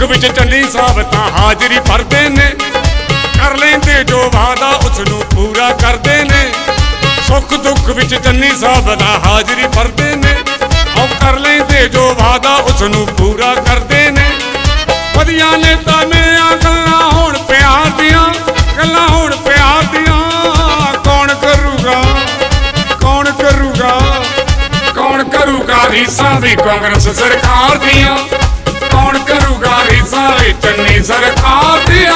विच चन्नी साहब तां हाजरी भरदे ने, कर लेंदे जो वादा उसनूं पूरा करदे ने। सुख दुख विच चन्नी साहब तां हाजरी भरदे ने, और कर लेंदे जो वादा उसनूं पूरा करदे ने। वधिया नेता मिलिया गल्लां होण प्यार दियां, गल्लां होण प्यार दियां। कौन करूगा, कौन करूगा, कौन करूगा रीसां दी कांग्रेस सरकार दियां। कौन करूगा रीसां दी चन्नी सरकार दियां।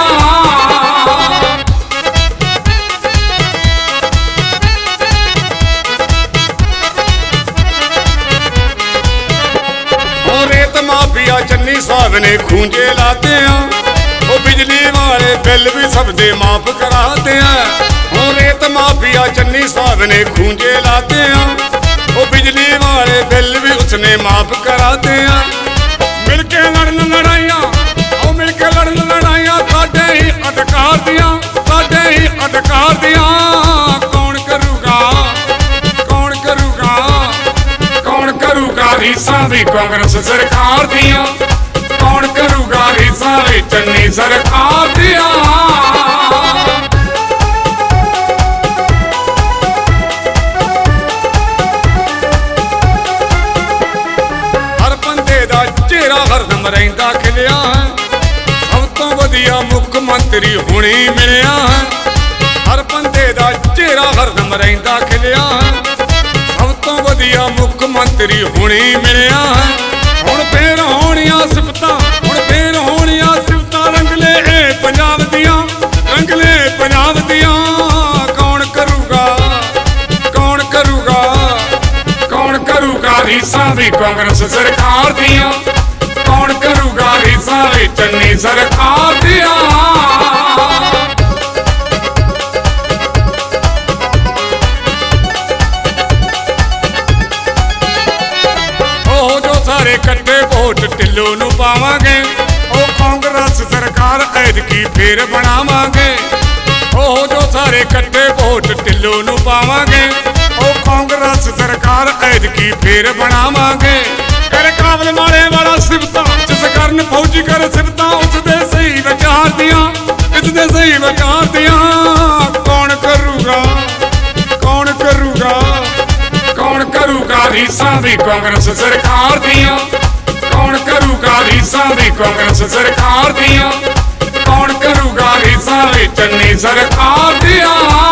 रेत माफिया चन्नी साहब ने खूंजे लाते हैं, वो बिजली वाले बिल भी सब दे माफ कराते हैं। रेत माफिया चन्नी साहब ने खूंजे लाते हैं, वो बिजली वाले बिल भी उसने माफ कराते हैं। मिलके लड़न लड़ाइयां, और मिलके लड़न लड़ाइयां साडे ही अधिकार दियां, साडे ही अधिकार दियां। कौन करूगा, कौन करूगा, कौन करूगा रीसां दी कांग्रेस सरकार दियां। कौन करूगा रीसां दी चन्नी सरकार दियां। हर बंदे दा चेहरा हरदम रहिंदा खिलिया है, सब तो वधिया मुख मंत्री हुणे मिलिया है। हर बंदे दा चेहरा हरदम रहिंदा खिलिया है, सब तो वधिया मुख मंत्री हुणे मिलिया है। हुण फेर होणियां सिफतां, हुण फेर होणियां सिफतां रंगले पंजाब दियां, रंगले पंजाब दियां। कौन करूगा, कौन करूगा, कौन करूगा रीसां दी कांग्रेस सरकार दियां। कौन करूगा रीसां दी चन्नी सरकार दियां। सारे कट्टे वोट ढिल्लो नूं पावांगे, ओ कांग्रेस सरकार ऐतकी फिर बनावांगे। ओह जो सारे कट्टे वोट ढिल्लो नूं पावांगे, ओ कांग्रेस सरकार ऐतकी फिर बनावांगे। कर काबल माले वाला सिफतां, जिस करन फौजी कर सिफतां, उसदे सही विचार दियां, इसदे सही विचार दियां। कौन करूगा, कौन करूगा, कौन करूगा रीसां दी कांग्रेस सरकार दियां। कौन करूगा रीसां दी कांग्रेस सरकार दियां। कौन करूगा रीसां दी चन्नी सरकार दियां।